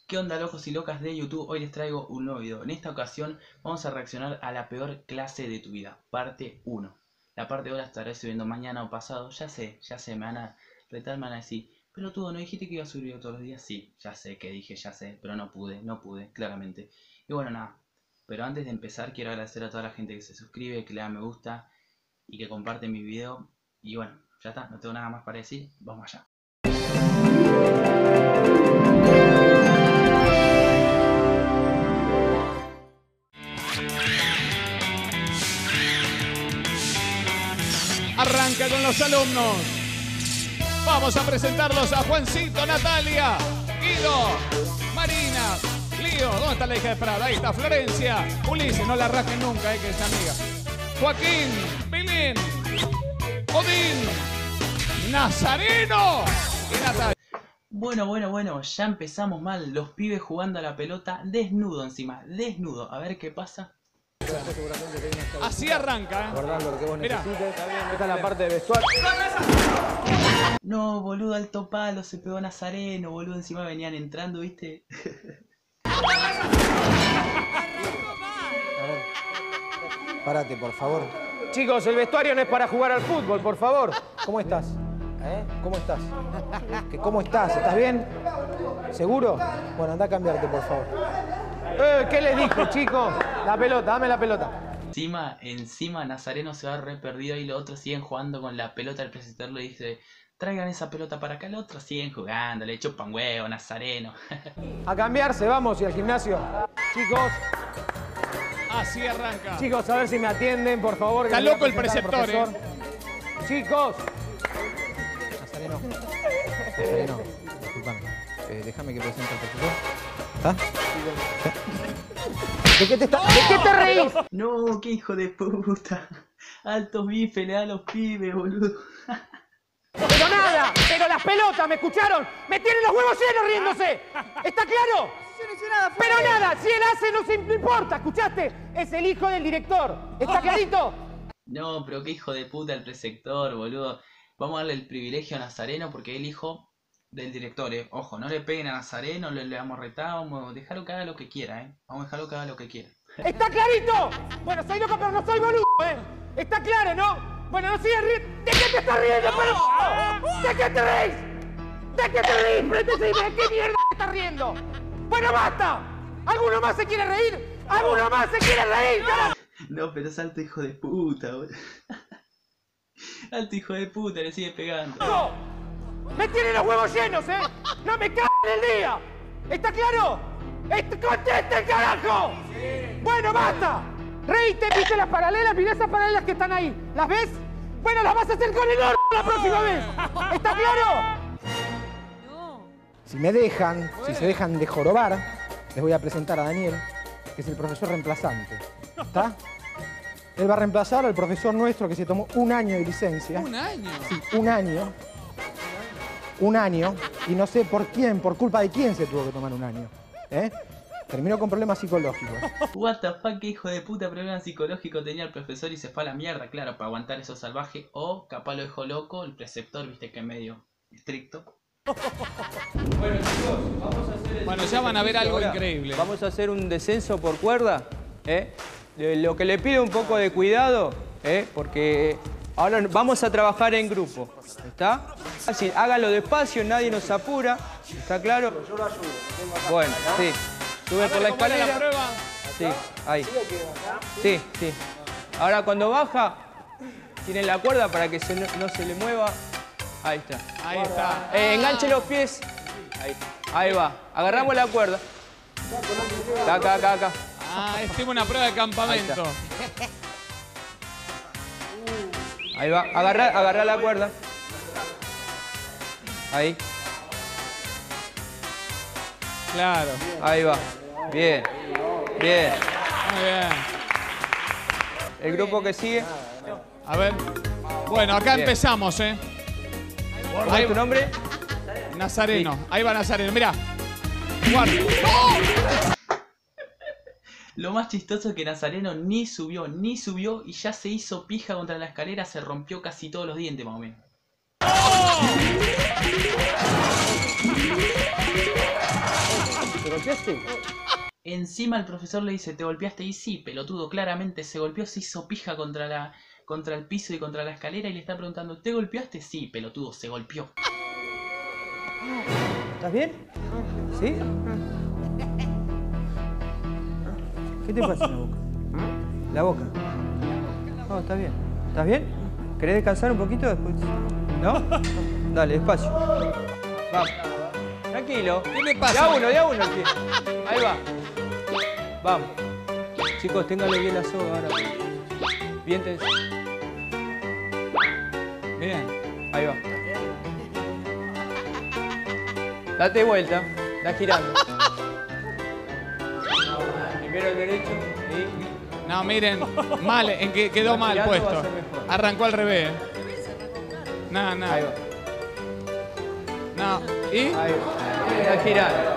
¿Qué onda, locos y locas de YouTube? Hoy les traigo un nuevo video. En esta ocasión vamos a reaccionar a la peor clase de tu vida, parte 1. La parte 2 la estaré subiendo mañana o pasado. Ya sé, me van a retar, me van a decir, pero tú, ¿no dijiste que iba a subir video todos los días? Sí, ya sé que dije, ya sé, pero no pude, claramente. Y bueno, nada. Pero antes de empezar quiero agradecer a toda la gente que se suscribe, que le da me gusta y que comparte mi video. Y bueno, ya está, no tengo nada más para decir, vamos allá. Arranca con los alumnos. Vamos a presentarlos a Juancito, Natalia, Guido, Marina, Lío. ¿Dónde está la hija de Prada? Ahí está Florencia. Ulises, no la rajen nunca, que es amiga. Joaquín, Belén, Odín, Nazareno y Natalia. Bueno, ya empezamos mal. Los pibes jugando a la pelota desnudo encima, desnudo. A ver qué pasa. Así arranca, Guardando lo que vos Mirá. necesites. Esta es la parte de vestuario. No, boludo, alto palo, se pegó Nazareno, boludo, encima venían entrando, ¿viste? A ver. Párate, por favor. Chicos, el vestuario no es para jugar al fútbol, por favor. ¿Cómo estás? ¿Cómo estás? ¿Cómo estás? ¿Estás bien? ¿Seguro? Bueno, anda a cambiarte, por favor. ¿Qué les dije, chicos? La pelota, dame la pelota. Encima Nazareno se va re perdido y los otros siguen jugando con la pelota. El preceptor le dice, traigan esa pelota para acá. Los otros siguen jugando, le chupan huevo, Nazareno. A cambiarse, vamos, y al gimnasio. Chicos, Así arranca. chicos, a ver si me atienden, por favor. Está que me voy a loco el presentar al preceptor, profesor. Chicos. Nazareno, disculpame. Déjame que presente al profesor. ¿Está? ¿De qué te reís? No, qué hijo de puta. Altos bifes le da a los pibes, boludo. Pero nada, pero las pelotas, ¿me escucharon? Me tienen los huevos llenos riéndose. ¿Está claro? Pero nada, si él hace no importa, ¿escuchaste? Es el hijo del director. ¿Está clarito? No, pero qué hijo de puta el preceptor, boludo. Vamos a darle el privilegio a Nazareno porque es el hijo del director, Ojo, no le peguen a Nazareno, le vamos a retar, vamos a dejarlo que haga lo que quiera, Vamos a dejarlo que haga lo que quiera. ¿Está clarito? Bueno, soy loco, pero no soy boludo, ¿Está claro, no? Bueno, no sigas riendo. ¿De qué te estás riendo, pero? ¿De qué te reís? ¿De qué te reís? Frente, ¿de qué mierda te estás riendo? Bueno, basta. ¿Alguno más se quiere reír? ¿Alguno más se quiere reír? No, pero es alto hijo de puta, boludo. Alto hijo de puta, le sigue pegando. ¡No! ¡Me tienen los huevos llenos, ¡No me cagan el día! ¿Está claro? ¡Conteste, carajo! Sí. Bueno, basta. Reíte, viste las paralelas, mirá esas paralelas que están ahí. ¿Las ves? Bueno, las vas a hacer con el orto la próxima vez. ¿Está claro? No. Si me dejan, si se dejan de jorobar, les voy a presentar a Daniel, que es el profesor reemplazante. ¿Está? Él va a reemplazar al profesor nuestro que se tomó 1 año de licencia. ¿Un año? Sí, 1 año. 1 año. Y no sé por quién, por culpa de quién se tuvo que tomar 1 año. Terminó con problemas psicológicos. What the fuck, qué hijo de puta problema psicológico tenía el profesor y se fue a la mierda, claro, para aguantar eso salvaje. O capaz lo dejó loco el preceptor, viste que es medio estricto. Bueno, chicos, vamos a hacer Bueno, ya van a ver algo ahora. increíble. Vamos a hacer un descenso por cuerda, Lo que le pido un poco de cuidado, porque ahora vamos a trabajar en grupo, ¿está? Así, hágalo despacio, nadie nos apura, ¿está claro? Yo lo ayudo. Bueno, sí. Sube por la escalera. La prueba. Sí, ahí. Sí, sí. Ahora cuando baja, tiene la cuerda para que no se le mueva. Ahí está. Ahí está. Enganche los pies. Ahí va. Agarramos la cuerda. Acá. Ah, es una prueba de campamento. Ahí va. Agarrá la cuerda. Ahí. Claro. Ahí va. Bien. Muy bien. El grupo que sigue. A ver. Bueno, acá Bien. empezamos, ¿Cuál es tu nombre? Nazareno. Sí. Ahí va Nazareno, mirá. Guarda. Lo más chistoso es que Nazareno ni subió y ya se hizo pija contra la escalera, se rompió casi todos los dientes más o menos. ¿Te golpeaste? Encima el profesor le dice, ¿te golpeaste? Y sí, pelotudo, claramente se golpeó, se hizo pija contra el piso y contra la escalera y le está preguntando, ¿te golpeaste? Sí, pelotudo, se golpeó. ¿Estás bien? ¿Sí? ¿Qué te pasa en la boca? ¿La boca? No, está bien. ¿Estás bien? ¿Querés descansar un poquito después? ¿No? Dale, despacio. Vamos. Tranquilo. ¿Qué le pasa? De a uno el pie. Ahí va. Vamos. Chicos, ténganle bien la soga ahora. Bien tenso. Bien. Ahí va. Date vuelta. Da girando. Primero el derecho y... No, miren, mal, en que quedó mal Girando va a puesto. ser mejor. Arrancó al revés. No, no. Ahí va. No. ¿Y? Ahí va. Da girando.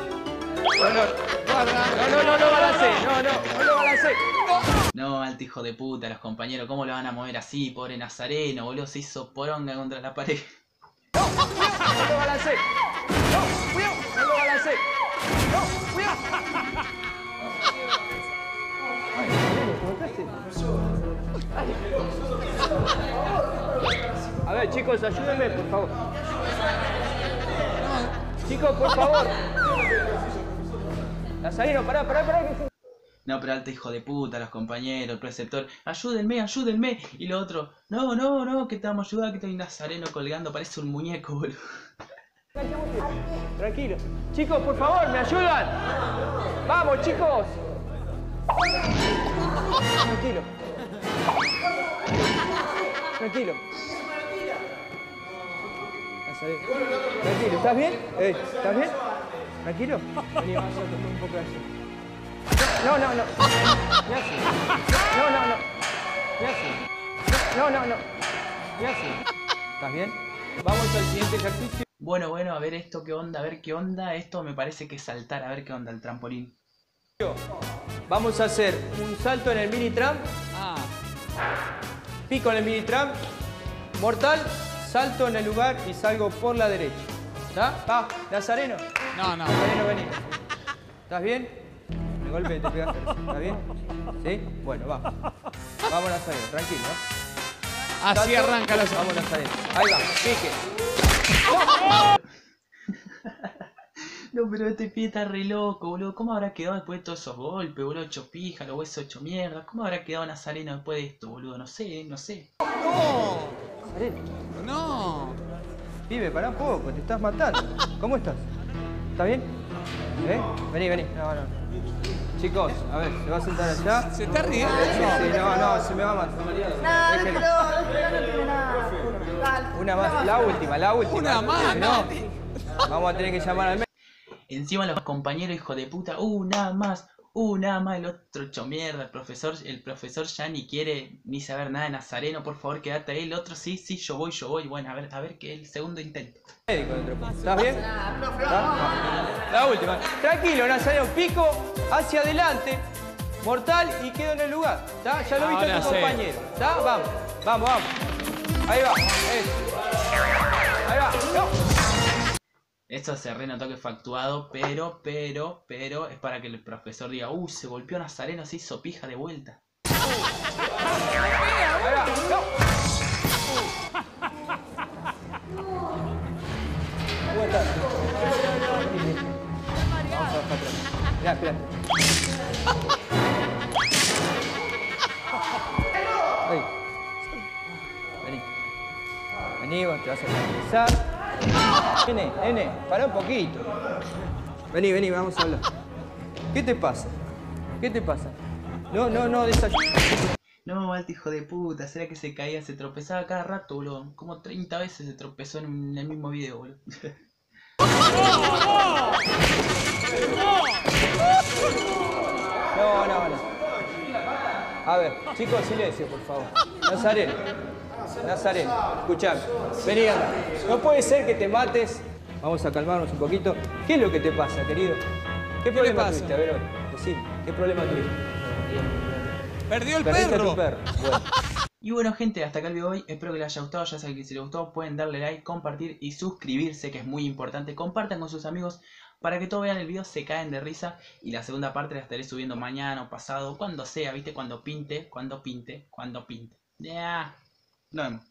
No balancé. No lo balancé. No, alto hijo de puta, los compañeros, ¿cómo lo van a mover así? Pobre Nazareno, boludo, se hizo poronga contra la pared. No lo balancé. No, cuidado. No lo balancé. No, cuidado. Ay, ¿te golpeaste? A ver, chicos, ayúdenme, por favor. Chicos, por favor. Nazareno, pará. No, pero alto hijo de puta, los compañeros, el preceptor, ayúdenme. Y lo otro, no, que te vamos a ayudar, que estoy Nazareno colgando, parece un muñeco, boludo. Tranquilo. Chicos, por favor, ¿me ayudan? Vamos, chicos. Tranquilo. Tranquilo, ¿estás bien? ¿Estás bien? ¿Tranquilo? Vení, vamos a tomar un poco de así. No. Me hace. No. Me hace. Me hace. ¿Estás bien? Vamos al siguiente ejercicio. Bueno, a ver esto qué onda, a ver qué onda. Esto me parece que es saltar, a ver qué onda el trampolín. Vamos a hacer un salto en el mini tram. Ah. Pico en el mini tram. Mortal. Salto en el lugar y salgo por la derecha. ¿Está? ¿Va? ¿Nazareno? No. Nazareno, vení. ¿Estás bien? El golpe te pegaste. ¿Estás bien? ¿Sí? Bueno, vamos. Vamos, Nazareno, tranquilo, ¿no? Así Salto. arranca la Vamos, Nazareno. Ahí va, pique. No, pero este pie está re loco, boludo. ¿Cómo habrá quedado después de todos esos golpes, boludo? Hecho pija, los huesos hecho mierda. ¿Cómo habrá quedado Nazareno después de esto, boludo? No sé. No. Nazareno. No. Pibe, pará un poco, te estás matando. ¿Cómo estás? ¿Estás bien? Vení. No. Chicos, a ver, se va a sentar allá. ¿Se está riendo? Sí, no, se me va a matar. No, Déjelo. pero no tiene nada. Dale. Una más, la última. Una más, Si no, vamos a tener que llamar al médico. Encima los compañeros, hijo de puta, una más, el otro hecho mierda, el profesor ya ni quiere ni saber nada de Nazareno, por favor quédate ahí, el otro sí, yo voy, bueno, a ver que el segundo intento. ¿Estás bien? ¿Está? La última. Tranquilo, Nazareno, pico hacia adelante, mortal y quedo en el lugar. ¿Está? Ya lo viste Ahora tu sí. compañero. ¿Está? Vamos. Ahí va. Ahí va. No. Esto se renotó que fue actuado, pero es para que el profesor diga, se golpeó Nazareno, se hizo pija de vuelta. Ahí va. No. ¿Cómo estás? Vamos a bajar atrás. Mirá. Ahí. Vení, vos te vas a tranquilizar. Nene, pará un poquito. Vení, vamos a hablar. ¿Qué te pasa? No, desayuno. No, alto hijo de puta, será que se caía, se tropezaba cada rato, boludo. Como 30 veces se tropezó en el mismo video, boludo. No. A ver, chicos, silencio, por favor. Nazareno, escuchame. Vení acá. No puede ser que te mates. Vamos a calmarnos un poquito. ¿Qué es lo que te pasa, querido? ¿Qué problema pasa? tuviste? A ver, decime, ¿qué problema tuviste? Perdió el Perdiste a perro. tu perro. Bueno. Y bueno, gente, hasta acá el video de hoy. Espero que les haya gustado. Ya saben que si les gustó pueden darle like, compartir y suscribirse, que es muy importante. Compartan con sus amigos Para que todos vean el video, se caen de risa. Y la segunda parte la estaré subiendo mañana o pasado, cuando sea, ¿viste? Cuando pinte. Ya. Nos vemos.